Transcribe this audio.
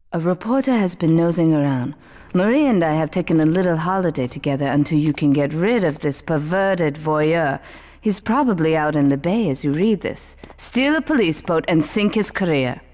A reporter has been nosing around. Marie and I have taken a little holiday together until you can get rid of this perverted voyeur. He's probably out in the bay as you read this. Steal a police boat and sink his career.